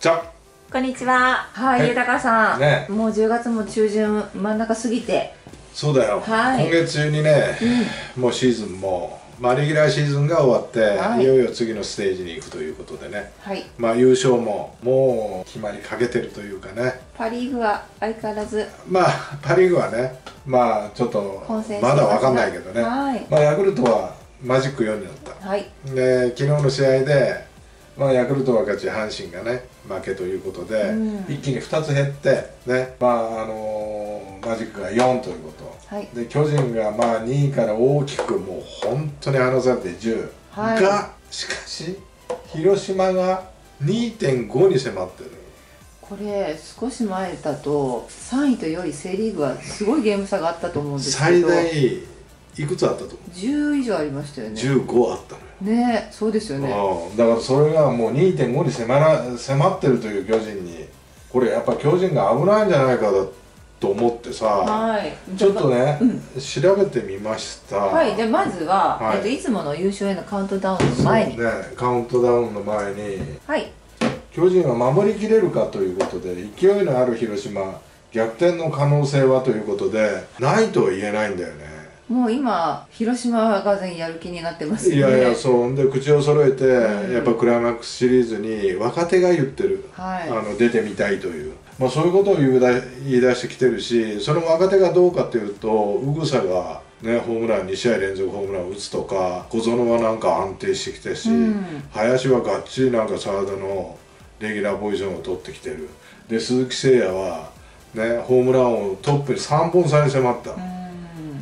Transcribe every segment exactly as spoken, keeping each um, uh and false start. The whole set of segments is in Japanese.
じゃこんにちは。 はい、 はい豊さん、 ねもうじゅうがつも中旬真ん中過ぎて、 そうだよ、 はい、 今月中にね、うん、もうシーズンも、まあ、レギュラーシーズンが終わって、はい、いよいよ次のステージに行くということでね、はい、まあ優勝ももう決まりかけてるというかね。 パ・リーグは相変わらずまあパ・リーグはね、まあちょっとまだ分かんないけどね、はい、まあヤクルトはマジックよんになった、はい、で昨日の試合で、まあ、ヤクルトは勝ち阪神がね負けということで、うん、一気にふたつ減ってね、まああのー、マジックがよんということ、はい、で巨人がまあにいから大きくもう本当に離されてじゅう、はい、がしかし広島が にてんご に迫ってる。 これ少し前だとさんいとよいセ・リーグはすごいゲーム差があったと思うんですけど、 最大いくつあったと思う？ じゅう以上ありましたよね。 じゅうごあったのよね。そうですよね。 だからそれがもう にてんご に迫ら迫ってるという巨人に、これやっぱ巨人が危ないんじゃないかだと思ってさ、はい、ちょっとね、うん、調べてみました。 はい、じゃあまずは、はい、えっといつもの優勝へのカウントダウンの前に、 そうね、カウントダウンの前に、 はい、 巨人は守りきれるかということで、勢いのある広島逆転の可能性はということでないとは言えないんだよね。 もう今広島が全員やる気になってますね。 いやいや、そうで口を揃えて、うん、やっぱクライマックスシリーズに若手が言ってる、はい、あの出てみたいという、まあ、そういうことを言い出してきてるし、その若手がどうかというと、宇草がね、ホームランにしあい連続ホームランを打つとか、小園はなんか安定してきてし、うん、林はがっちりなんかサードのレギュラーポジションを取ってきてる。で鈴木誠也はね、ホームランをトップにさんぼん差に迫った、うん、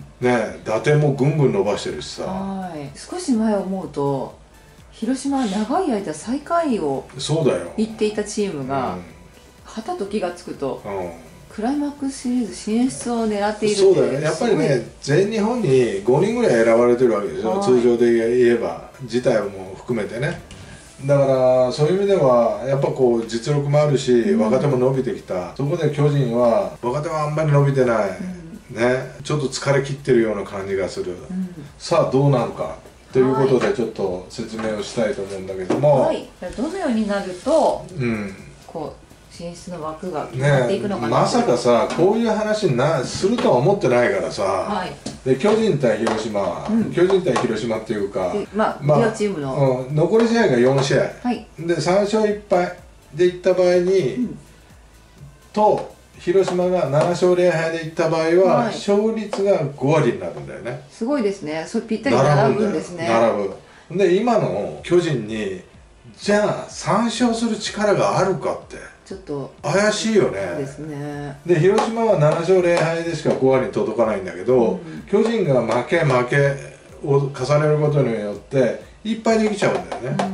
ね、打点もぐんぐん伸ばしてるしさ。はい、 少し前思うと広島は長い間最下位を行っていたチームが、うん、はたと気がつくと、うん、クライマックスシリーズ進出を狙っているって。 そうだよね、やっぱりね、全日本にごにんぐらい選ばれてるわけですよ、通常で言えば、自体も含めてね。だからそういう意味ではやっぱこう実力もあるし、うん、若手も伸びてきた。そこで巨人は若手はあんまり伸びてない、うん、ね、ちょっと疲れ切ってるような感じがする、うん、さあどうなるかということでちょっと説明をしたいと思うんだけども、 はい、どのようになると、うん、こう進出の枠が決まっていくのかな、 ね、まさかさこういう話になするとは思ってないからさ、はい、で巨人対広島、うん、巨人対広島っていうか、 まあ、まあ、両チームの、 うん、残り試合がよんしあい、はい、でさんしょういっぱいでいった場合に、うん、と広島がななしょうぜろはいでいった場合は、はい、勝率がごわりになるんだよね。 すごいですね。それぴったり並ぶんですね。 並ぶ。で今の巨人にじゃあさんしょうする力があるかってちょっと怪しいよね。 ですね。 で広島はななしょうぜろはいでしかごわりに届かないんだけど、うん、巨人が負け負けを重ねることによっていっぱいできちゃうんだよね、うん、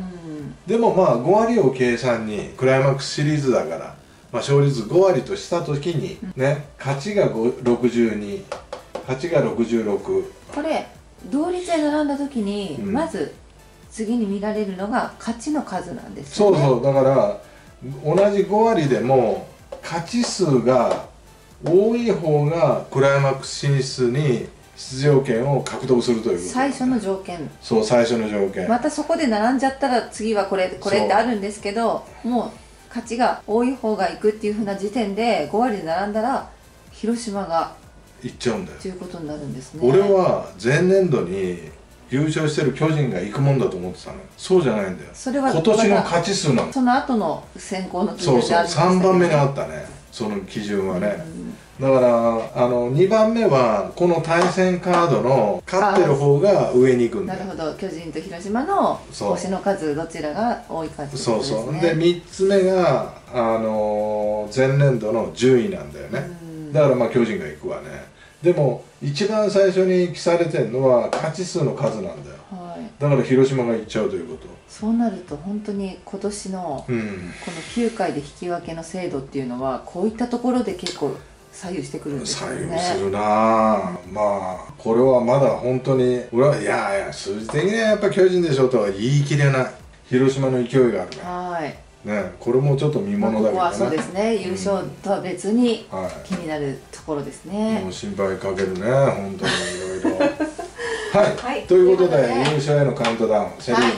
でもまあごわりを計算にクライマックスシリーズだから、まあ、勝率ごわりとした時にね、勝ちがろくじゅうに、勝ちがろくじゅうろく、 これ同率で並んだ時に、うん、まず次に見られるのが勝ちの数なんですよね。 そうそう、だから同じごわりでも勝ち数が多い方がクライマックス進出に出場権を獲得するということ、ね、 最初の条件。 そう、最初の条件。 またそこで並んじゃったら次はこれこれってあるんですけど、もう勝ちが多い方がいくっていうふうな時点でごわりで並んだら広島がいっちゃうんだよということになるんですね。 俺は前年度に優勝してる巨人が行くもんだと思ってたの。そうじゃないんだよ。それは今年の勝ち数なの。 その後の選考の基準であるんですけど、ね、そうそう、さんばんめにあったね、その基準はね、うん、だからあのにばんめはこの対戦カードの勝ってる方が上に行くんだよ。 なるほど、巨人と広島の星の数どちらが多いかってことですね。 そうそうでみっつめがあの前年度の順位なんだよね、うん、だからまあ巨人が行くわね。でも一番最初に記されてるのは勝ち数の数なんだよ、はい、だから広島が行っちゃうということ。 そうなると本当に今年のこのきゅうかいで引き分けの制度っていうのはこういったところで結構左右してくるんですよね。 左右するなあ、うん、まあこれはまだ本当に俺はいやいや数字的にはやっぱ巨人でしょとは言い切れない。広島の勢いがあるね。はいね、これもちょっと見ものだけどね。 ここはそうですね、優勝とは別に気になるところですね。 もう心配かけるね、本当にいろいろ。はい、はい、ということで優勝へのカウントダウン、セ・リーグ、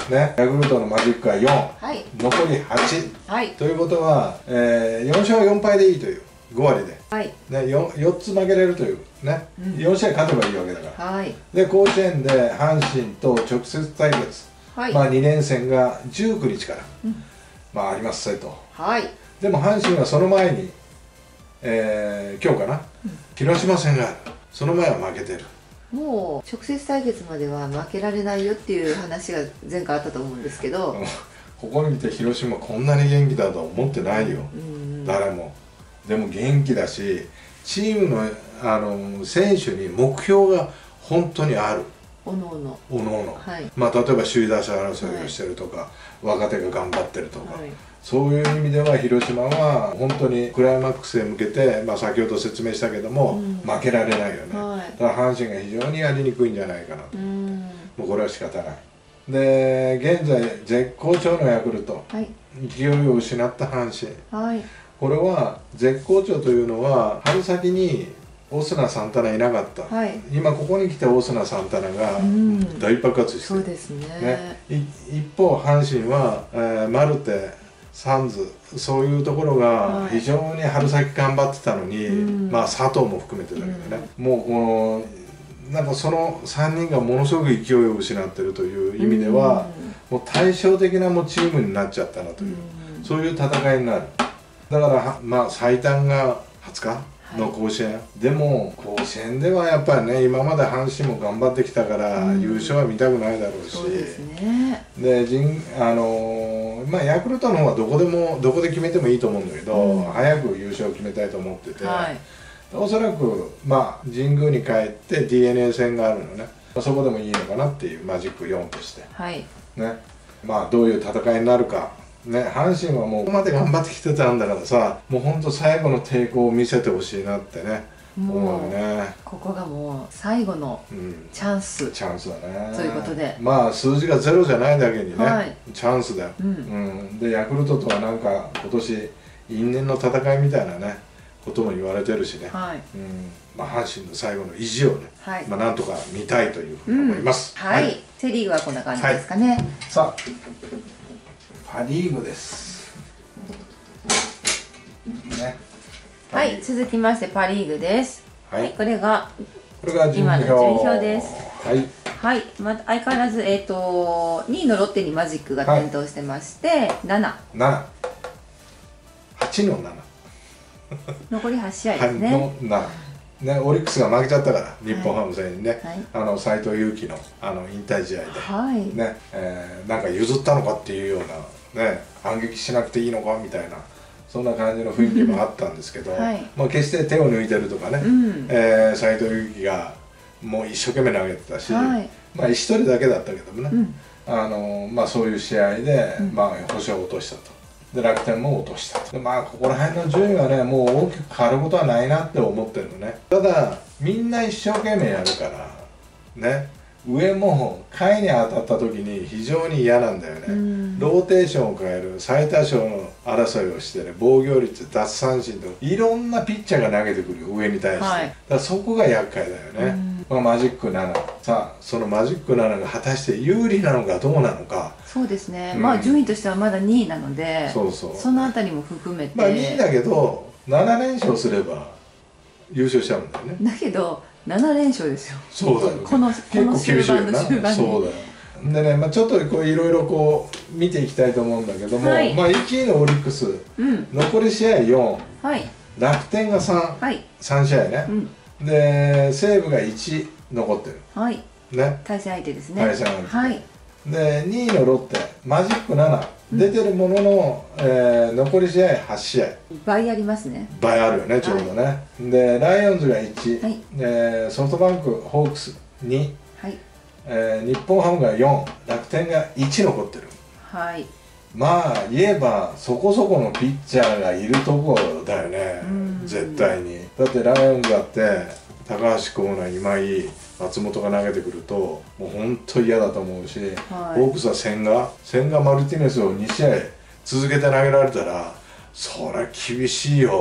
ね、ヤクルトのマジックはよん、 はい、 残りはち、 はい、 ということは、えー、よんしゃうよんぱいでいいというごわりで、はい、ね、よよっつ負けれるというね、うん、よんしあい勝てばいいわけだから、はい、で甲子園で阪神と直接対決、はい、まあにれんせんがじゅうくにちから、うん、まあありますせと、はい、でも阪神はその前に、えー、今日かな、うん、広島戦がある。その前は負けてる。 もう直接対決までは負けられないよっていう話が前回あったと思うんですけどここに来て広島こんなに元気だとは思ってないよ、うん、誰も。でも元気だし、チームの、あの選手に目標が本当にある。 おのおのおのおの、はい、まあ例えば首位打者争いをしてるとか、はい、若手が頑張ってるとか、はい、そういう意味では広島は本当にクライマックスへ向けて、まあ、先ほど説明したけども、うん、負けられないよね、はい、だから阪神が非常にやりにくいんじゃないかなと、うん、もうこれは仕方ない。で現在絶好調のヤクルト、はい、勢いを失った阪神、はい、これは絶好調というのは春先にオスナ・サンタナいなかった、はい、今ここに来てオスナ・サンタナが大爆発してる、うん、そうですね、ね、一方阪神は、えー、マルテ、サンズ、そういうところが非常に春先頑張ってたのに、はい、まあ佐藤も含めてだけどね、うん、もうこのなんかそのさんにんがものすごく勢いを失ってるという意味では、うん、もう対照的なもうチームになっちゃったなという、うん、そういう戦いになる。だからまあ最短がはつかの甲子園、はい、でも甲子園ではやっぱりね、今まで阪神も頑張ってきたから、うん、優勝は見たくないだろうし、そうですね、で人あのー、まあヤクルトの方はどこでもどこで決めてもいいと思うんだけど、うん、早く優勝を決めたいと思ってて、はい、おそらくまあ神宮に帰って ディーエヌエー 戦があるのね、そこでもいいのかなっていう、マジックよんとして、はい、ね、まあどういう戦いになるか。ね、阪神はもうここまで頑張ってきてたんだからさ、もうほんと最後の抵抗を見せてほしいなってね、思うね。ここがもう最後のチャンス、うん、チャンスだねということで、まあ数字がゼロじゃないだけにね、はい、チャンスだよ、うんうん、でヤクルトとはなんか今年因縁の戦いみたいなねことも言われてるしね、はい、うん、まあ阪神の最後の意地をね、はい、まあなんとか見たいというふうに思います、うん、はい、はい、セ・リーグはこんな感じですかね、はい、さあパ・リーグです、ね、はい、続きましてパ・リーグです。はい、はい、これがこれが今の順位表です。はい、はい、ま相変わらずえっ、ー、とにいのロッテにマジックが点灯してまして、はい、なな、なな、はちのなな、残りはち試合ですね。のなな。ね、オリックスが負けちゃったから日本ハム戦にね、はい、あの斎藤佑樹のあの引退試合で、はいねえー、なんか譲ったのかっていうような、ね、反撃しなくていいのかみたいなそんな感じの雰囲気もあったんですけど、はい、まあ決して手を抜いてるとかね、うん、えー、斎藤佑樹がもう一生懸命投げてたし、はい、まあ一人だけだったけどもね、うん、あのまあ、そういう試合で、うん、まあ、星を落としたと。で楽天も落としたで、まあここら辺の順位はねもう大きく変わることはないなって思ってるのね。ただみんな一生懸命やるからね、上も下位に当たった時に非常に嫌なんだよね。ローテーションを変える最多勝の争いをしてね、防御率、奪三振といろんなピッチャーが投げてくるよ上に対して、はい、だからそこが厄介だよね。まあ、マジックなな、さあそのマジックななが果たして有利なのかどうなのか。そうですね、うん、まあ順位としてはまだにいなので、そうそう、そのあたりも含めてまあにいだけどななれんしょうすれば優勝しちゃうんだよね。だけどななれんしょうですよ。そうだよ、ね、この結構厳しいよな。そうだよでね、まあ、ちょっとこういろいろこう見ていきたいと思うんだけども、はい、まあいちいのオリックス、うん、残り試合よん、はい、楽天がさん、はい、さん試合ね、うん、で西武がいち残ってる、はいね、対戦相手ですね。対戦相手、はい、でにいのロッテマジックなな、うん、出てるものの、えー、残り試合はち試合、倍ありますね。倍あるよねちょうどね、はい、でライオンズがいち、はい、でソフトバンクホークスに、はい、えー、日本ハムがよん、楽天がいち残ってる。はい、まあ言えばそこそこのピッチャーがいるところだよね、絶対に。だってライオンズだって高橋光成、今井、松本が投げてくるともう本当嫌だと思うし、はい、ホークスは千賀千賀マルティネスをに試合続けて投げられたらそりゃ厳しいよ。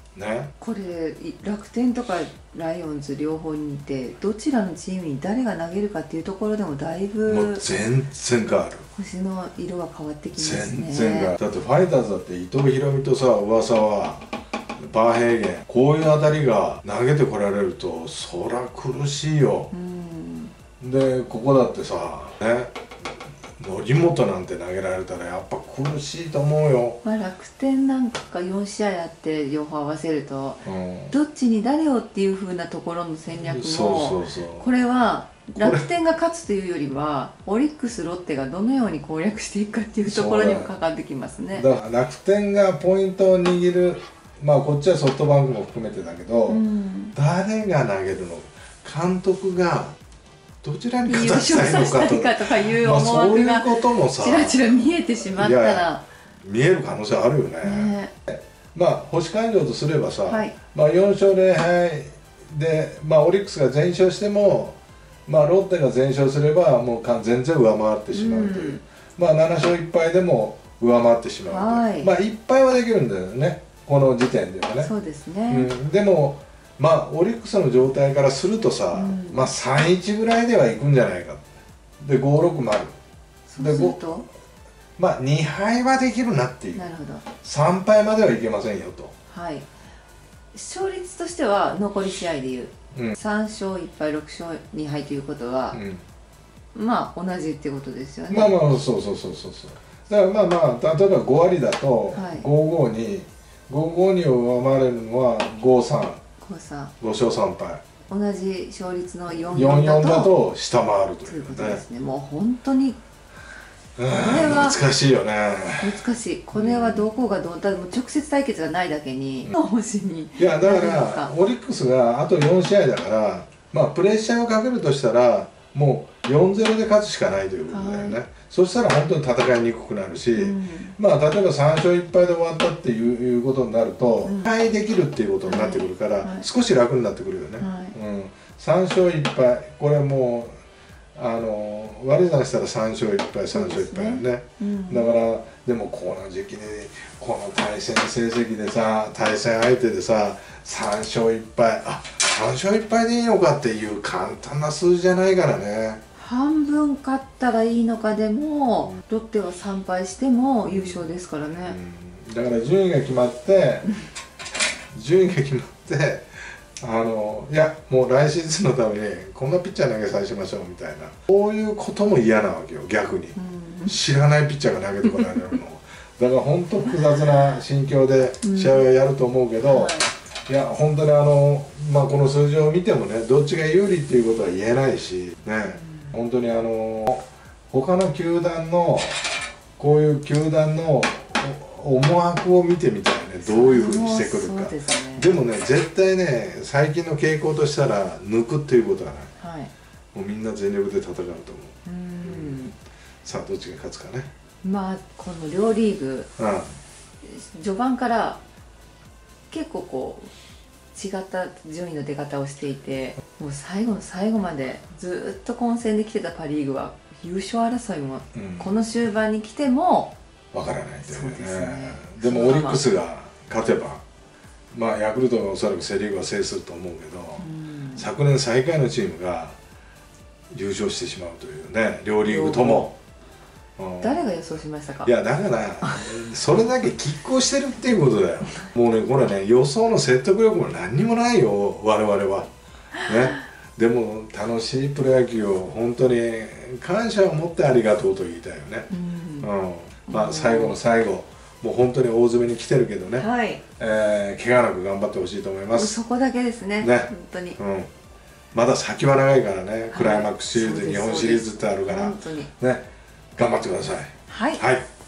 ね、 これ楽天とかライオンズ両方にいてどちらのチームに誰が投げるかっていうところでもだいぶもう全然変わる。 星の色が変わってきますね。 全然変わる。だってファイターズだって伊藤大海とさ噂はバーヘーゲンこういう当たりが投げてこられるとそら苦しいよ。うんでここだってさね則本なんて投げられたらやっぱ苦しいと思うよ。 まあ楽天なんかがよん試合やって両方合わせると、うん、どっちに誰をっていう風なところの戦略もそうそうそうこれは楽天が勝つというよりはオリックスロッテがどのように攻略していくかっていうところにもかかってきますね。 だから楽天がポイントを握るまあこっちはソフトバンクも含めてだけど、うん、誰が投げるの監督がどちらに勝たせたいのかとかとかいう思惑がちらちら見えてしまったら、いや見える可能性あるよね。ねまあ星勘定とすればさ、はい、まあよん勝ぜろ敗で、まあ、オリックスが全勝しても、まあ、ロッテが全勝すればもう全然上回ってしまうという、うん、まあなな勝いっ敗でも上回ってしまうという、はい、まあいっ敗はできるんだよねこの時点ではね。 そうですね、 うん、でもまあオリックスの状態からするとさ、うん、まあさんいちぐらいではいくんじゃないかでごろくまるそうするとまあに敗はできるなっていう。 なるほど。 さん敗まではいけませんよと。 はい。勝率としては残り試合でいう、うん、さん勝いっ敗ろく勝に敗ということは、うん、まあ同じっていうことですよね。 まあまあそうそうそうそうそうだからまあまあ例えばご割だとごごに、ごごにを上回れるのはごさんご勝さん敗同じ勝率のよんよんだと下回るということですね。もう本当にこれは難しいよね。 難しい。これはどこがどうだも直接対決がないだけに、うん、星にいやだからオリックスがあとよん試合だからまあプレッシャーをかけるとしたらもう よんたいゼロ で勝つしかないということだよね、はい、そしたら本当に戦いにくくなるし、うん、まあ例えばさん勝いっ敗で終わったっていうことになると敗、うん、できるっていうことになってくるから、はいはい、少し楽になってくるよね、はいうん、さん勝いっ敗これもうあの割り算したらさん勝いっ敗さん勝いっ敗よね、うん、だからでもこの時期にこの対戦成績でさ対戦相手でささん勝いっ敗あさん勝いっ敗でいいのかっていう簡単な数字じゃないからね。 半分勝ったらいいのかでも、うん、ロッテはさん敗しても優勝ですからね、 うん、だから順位が決まって順位が決まってあのいやもう来シーズンのためにこんなピッチャー投げさせましょうみたいなこういうことも嫌なわけよ逆に、うん、知らないピッチャーが投げてこられるのだから本当複雑な心境で試合をやると思うけど、うんはい、いや本当にあの、まあ、この数字を見てもねどっちが有利っていうことは言えないしね、うん、本当にあの他の球団のこういう球団の思惑を見てみたいねどういうふうにしてくるか。 で,、ね、でもね絶対ね最近の傾向としたら抜くっていうことはない、はい、もうみんな全力で戦うと思う。うん、さあどっちが勝つかね。 まあこの両リーグ、うん、序盤から結構こう違った順位の出方をしていてもう最後の最後までずっと混戦で来てたパ・リーグは優勝争いも、うん、この終盤に来てもわからないんだよね。でもオリックスが勝てばまあヤクルトがおそらくセ・リーグは制すると思うけど、うん、昨年最下位のチームが優勝してしまうというね両リーグとも。 誰が予想しましたか。 いやだからそれだけ拮抗してるっていうことだよもうねこれね予想の説得力も何にもないよ我々はね。でも楽しいプロ野球を本当に感謝を持ってありがとうと言いたいよね。うん、うんまあ、最後の最後もう本当に大詰めに来てるけどね、はいえー、怪我なく頑張ってほしいと思います。 そこだけですね、ね本当に、うん、まだ先は長いからね、クライマックスシリーズ、日本シリーズってあるから、ね、頑張ってください。 はい、はい